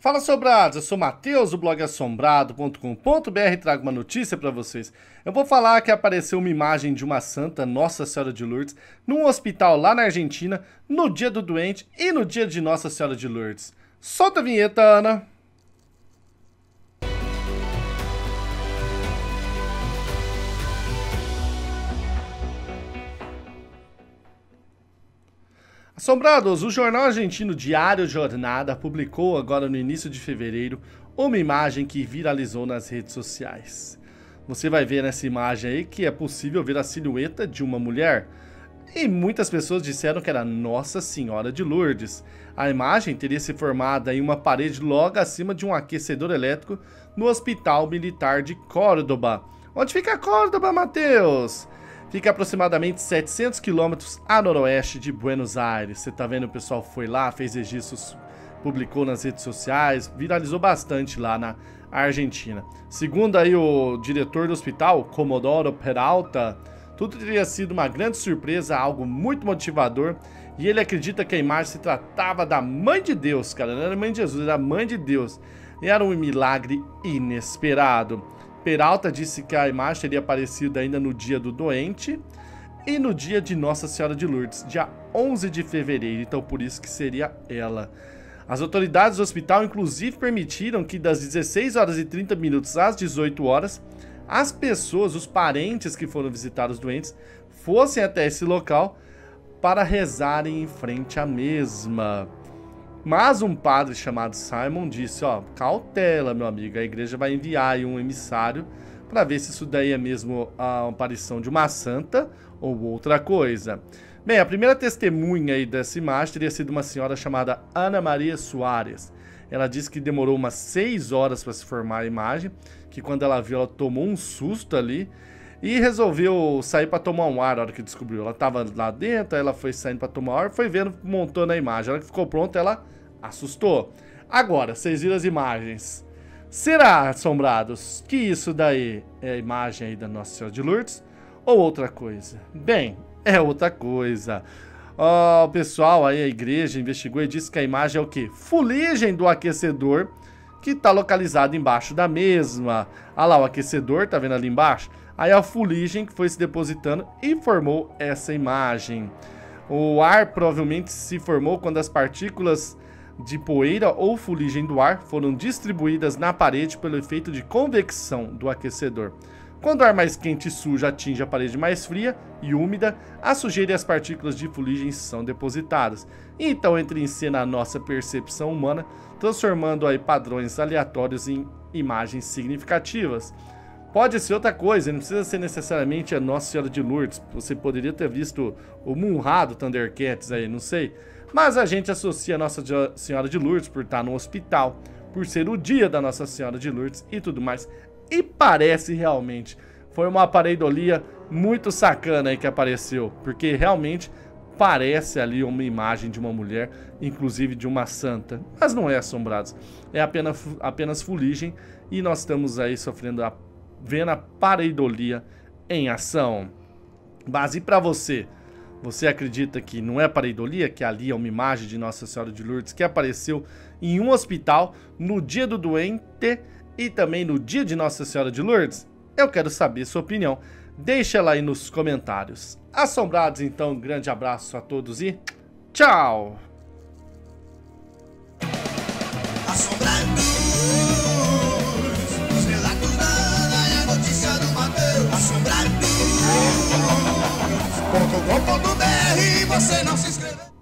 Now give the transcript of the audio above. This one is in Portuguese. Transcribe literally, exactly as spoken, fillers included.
Fala, assombrados, eu sou o Matheus, do blog assombrado ponto com ponto br, e trago uma notícia para vocês. Eu vou falar que apareceu uma imagem de uma santa, Nossa Senhora de Lourdes, num hospital lá na Argentina, no dia do doente e no dia de Nossa Senhora de Lourdes. Solta a vinheta, Ana! Assombrados, o jornal argentino Diário Jornada publicou agora no início de fevereiro uma imagem que viralizou nas redes sociais. Você vai ver nessa imagem aí que é possível ver a silhueta de uma mulher e muitas pessoas disseram que era Nossa Senhora de Lourdes. A imagem teria se formado em uma parede logo acima de um aquecedor elétrico no Hospital Militar de Córdoba. Onde fica Córdoba, Matheus? Fica aproximadamente setecentos quilômetros a noroeste de Buenos Aires. Você tá vendo, o pessoal foi lá, fez registros, publicou nas redes sociais, viralizou bastante lá na Argentina. Segundo aí o diretor do hospital, Comodoro Peralta, tudo teria sido uma grande surpresa, algo muito motivador, e ele acredita que a imagem se tratava da Mãe de Deus, cara, não era Mãe de Jesus, era a Mãe de Deus. E era um milagre inesperado. Peralta disse que a imagem teria aparecido ainda no dia do doente e no dia de Nossa Senhora de Lourdes, dia onze de fevereiro, então por isso que seria ela. As autoridades do hospital inclusive permitiram que das dezesseis horas e trinta minutos às dezoito horas, as pessoas, os parentes que foram visitar os doentes, fossem até esse local para rezarem em frente à mesma. Mas um padre chamado Simon disse, ó, cautela, meu amigo, a igreja vai enviar aí um emissário para ver se isso daí é mesmo a aparição de uma santa ou outra coisa. Bem, a primeira testemunha aí dessa imagem teria sido uma senhora chamada Ana Maria Soares. Ela disse que demorou umas seis horas para se formar a imagem, que quando ela viu, ela tomou um susto ali e resolveu sair para tomar um ar na hora que descobriu. Ela estava lá dentro, aí ela foi saindo para tomar um ar, foi vendo, montando a imagem. A hora que ficou pronta, ela assustou. Agora, vocês viram as imagens. Será, assombrados, que isso daí é a imagem aí da Nossa Senhora de Lourdes ou outra coisa? Bem, é outra coisa. Oh, o pessoal aí, a igreja investigou e disse que a imagem é o quê? Fuligem do aquecedor que está localizado embaixo da mesma. Olha lá o aquecedor, tá vendo ali embaixo? Aí a fuligem que foi se depositando e formou essa imagem. O ar provavelmente se formou quando as partículas de poeira ou fuligem do ar foram distribuídas na parede pelo efeito de convecção do aquecedor. Quando o ar mais quente e sujo atinge a parede mais fria e úmida, a sujeira e as partículas de fuligem são depositadas. Então entra em cena a nossa percepção humana, transformando aí padrões aleatórios em imagens significativas. Pode ser outra coisa, não precisa ser necessariamente a Nossa Senhora de Lourdes. Você poderia ter visto o Munra do Thundercats aí, não sei. Mas a gente associa a Nossa Senhora de Lourdes por estar no hospital, por ser o dia da Nossa Senhora de Lourdes e tudo mais. E parece realmente, foi uma pareidolia muito sacana aí que apareceu, porque realmente parece ali uma imagem de uma mulher, inclusive de uma santa. Mas não é, assombrados, é apenas, apenas fuligem e nós estamos aí sofrendo a vendo a pareidolia em ação. Mas e pra você? Você acredita que não é pareidolia, que ali é uma imagem de Nossa Senhora de Lourdes que apareceu em um hospital no dia do doente e também no dia de Nossa Senhora de Lourdes? Eu quero saber sua opinião. Deixa ela aí nos comentários. Assombrados, então, um grande abraço a todos e tchau! Assombrado ponto com ponto br, você não se inscreveu.